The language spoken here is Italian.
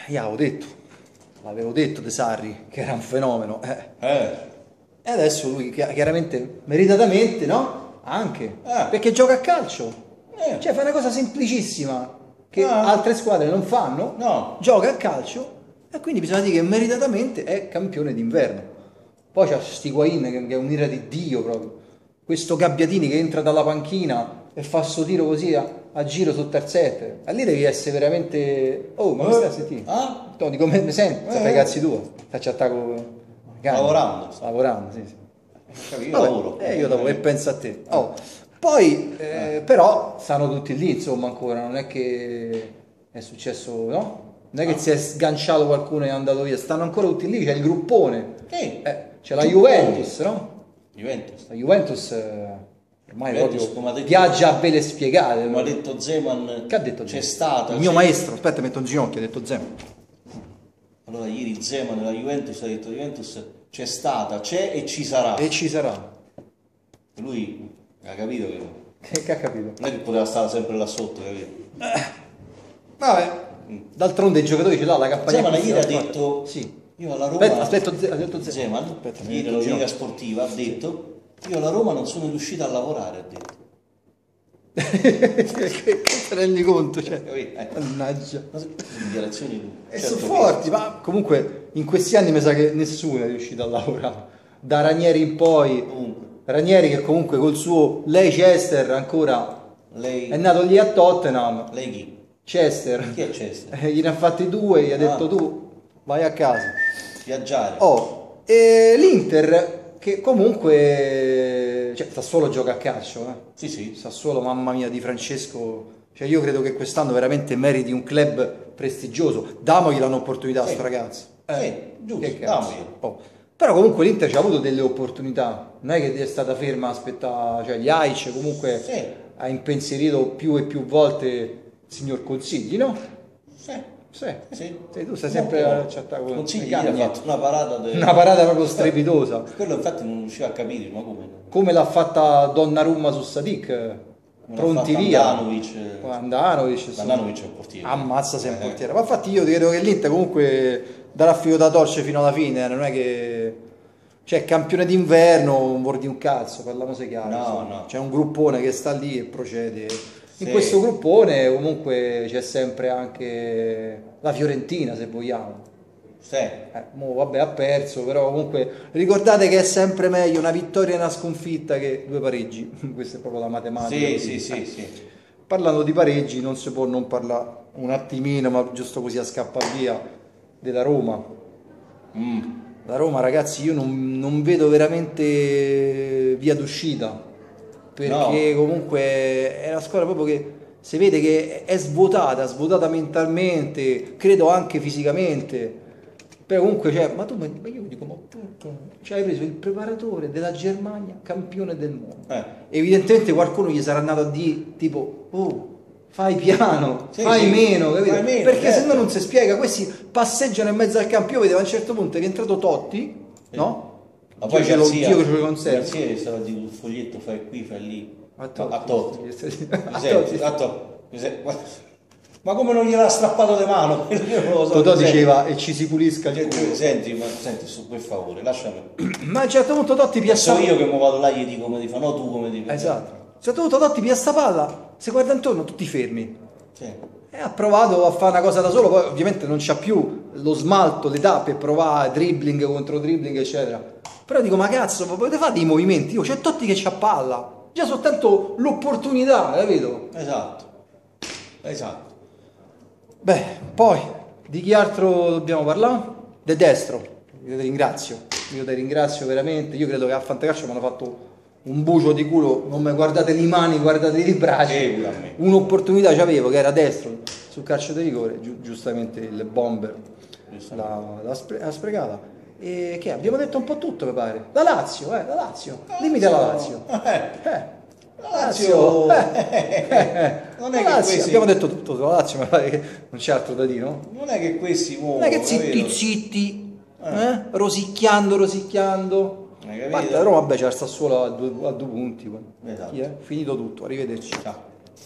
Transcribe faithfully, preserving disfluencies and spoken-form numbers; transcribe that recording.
io avevo detto, l'avevo detto De Sarri che era un fenomeno. Eh. Eh. E adesso lui chiaramente, meritatamente, no? Anche. Eh. Perché gioca a calcio. Eh. Cioè fa una cosa semplicissima che Ah. altre squadre non fanno. No. Gioca a calcio e quindi bisogna dire che meritatamente è campione d'inverno. Poi c'ha sti Higuain che, che è un'ira di Dio proprio. Questo Gabbiadini che entra dalla panchina e fa sto tiro così a, a giro sul terzetto. E lì devi essere veramente... Oh, ma mi stai a sentire? Ah? No, dico, me, me senti? Eh. Fai cazzi tuo. Faccio attacco... Lavorando. Lavorando, sì, sì. Io Vabbè, lavoro. eh, io lavoro e penso a te. Oh. Poi, eh, però, stanno tutti lì, insomma, ancora. Non è che è successo, no? Non è che Ah. si è sganciato qualcuno e è andato via. Stanno ancora tutti lì, c'è il gruppone. Sì. Eh, c'è la Gruppone. Juventus, no? Juventus. La Juventus eh, ormai Juventus, proprio come ha detto- viaggia a vele spiegate. Come ha detto Zeman, Che ha detto c'è Zeman? stata... Il mio c'è- maestro, aspetta, metto un ginocchio, ha detto Zeman. Allora ieri Zeman della Juventus ha detto Juventus c'è stata, c'è e ci sarà. E ci sarà. Lui ha capito che Che, che ha capito? non è che poteva stare sempre là sotto, capito? Vabbè, d'altronde i giocatori ce l'ha la campagna. Zeman ieri ha acquisti, detto Sì. io alla Roma... Aspetta, aspetta, Ze- ha detto Zeman. Zeman, Aspetta, mi ieri metto la il Liga ginocchio. Sportiva ha detto io alla Roma non sono riuscito a lavorare, ha detto. che, che te rendi conto? Cioè, Capito? Eh. mannaggia. Ma se- dichiarazioni E certo sono che- forti, ma comunque in questi anni mi sa che nessuno è riuscito a lavorare. Da Ranieri in poi, Comunque, Ranieri che comunque col suo Leicester ancora lei, è nato lì a Tottenham. lei chi? Chester, Chi è Cesta? eh, gliene ha fatti due, gli ha detto Ah. tu vai a casa. Viaggiare. Oh, e l'Inter che comunque, cioè Sassuolo gioca a calcio, eh. Sì, sì. Sassuolo, mamma mia, di Francesco, cioè io credo che quest'anno veramente meriti un club prestigioso. Damogli un'opportunità a Sì. sto ragazzo. Sì, giusto, che cazzo. damogli. Oh. Però comunque l'Inter ci ha avuto delle opportunità, non è che è stata ferma a aspettare, cioè gli Aic comunque Sì. ha impensierito più e più volte il signor Consigli, no? Sì. Sì. Sì. Sì, tu stai sempre No, a chattare con Consigli le ieri ha cagne. fatto una parata de- Una parata proprio strepitosa. Quello infatti non riusciva a capire, ma come? Come l'ha fatta Donnarumma su Sadik, Come pronti l'ha fatta via. Andanovic. Andanovic, insomma. Andanovic è un portiere. Ammazza se è un Eh. portiere. Ma infatti io credo che l'Inter comunque darà filo da torcere fino alla fine, eh, non è che... Cioè, campione d'inverno, non vuol dire un cazzo, parliamoci chiaro. No, insomma. no. C'è un gruppone che sta lì e procede. In Sì. questo gruppone comunque c'è sempre anche la Fiorentina, se vogliamo. Sì. Eh, mo, vabbè, ha perso, però comunque ricordate che è sempre meglio una vittoria e una sconfitta che due pareggi. Questa è proprio la matematica. Sì, così. sì, sì, sì. Parlando di pareggi, non si può non parlare un attimino, ma giusto così a scappa via, della Roma. Mm. La Roma, ragazzi, io non, non vedo veramente via d'uscita, perché No. comunque è una squadra proprio che si vede che è svuotata, svuotata mentalmente, credo anche fisicamente. Però comunque, cioè, ma tu, ma io dico, ma tu, cioè, hai preso il preparatore della Germania, campione del mondo. Eh. Evidentemente qualcuno gli sarà andato a dire, tipo, oh, fai piano, Sì, fai sì, meno, capito? fai meno, Perché se certo. no non si spiega, questi passeggiano in mezzo al campo. Io vedevo a un certo punto che è entrato Totti, no? Ma poi Dio ce lo, Garzia, Dio che ce lo conserva. Garzia stava a dire sul foglietto fai qui, fai lì. A Totti. A Totti. A Mi Totti. senti? A Totti. Mi senti? Ma- Ma come non gliel'ha strappato le mani? Io non lo so. Totò mi senti? diceva e ci si pulisca il Senti, culo. Senti, ma senti, su, per favore, lasciami. Ma a un certo punto Totti So piazza io che mi vado là e gli dico come ti fa, no tu come ti fa. Esatto. A un certo punto Totti piazza palla, si guarda intorno, tutti fermi. Sì. E ha provato a fare una cosa da solo, poi ovviamente non c'ha più lo smalto, l'età per provare dribbling contro dribbling, eccetera. Però dico, ma cazzo, ma potete fare dei movimenti? Io c'è Totti che c'ha palla. Già soltanto l'opportunità, capito? Esatto. Esatto. Beh, poi, di chi altro dobbiamo parlare? De Destro. Io ti ringrazio. Io ti ringrazio veramente. Io credo che a Fantacalcio mi hanno fatto un bucio di culo. Non mi guardate le mani, guardate i bracci. Eh, pure a me. Un'opportunità c'avevo che era destro sul calcio di rigore, giu- giustamente il bomber l'ha, l'ha spre- l'ha sprecata. E che abbiamo detto un po' tutto, mi pare. La Lazio, eh, la Lazio. Dimmi della Lazio. Eh, Eh, la Lazio. eh, eh, Non è la che Lazio. questi- Abbiamo detto tutto sulla Lazio, mi pare che non c'è altro da dire, no? Non è che questi Non è che zitti capito? zitti, eh? Rosicchiando, rosicchiando. Hai A capito? parte la Roma, vabbè, c'è il Sassuolo a due, a due punti. poi. Esatto. Chi è? Finito tutto, arrivederci. Ciao.